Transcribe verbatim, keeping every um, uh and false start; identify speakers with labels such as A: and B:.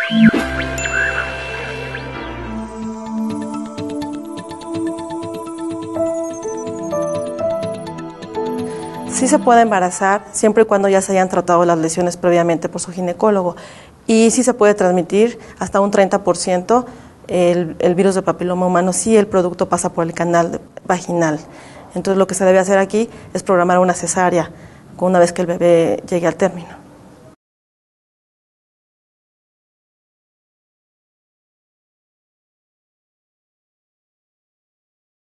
A: Sí se puede embarazar siempre y cuando ya se hayan tratado las lesiones previamente por su ginecólogo, y sí se puede transmitir hasta un treinta por ciento el, el virus de papiloma humano si el producto pasa por el canal vaginal. Entonces lo que se debe hacer aquí es programar una cesárea una vez que el bebé llegue al término.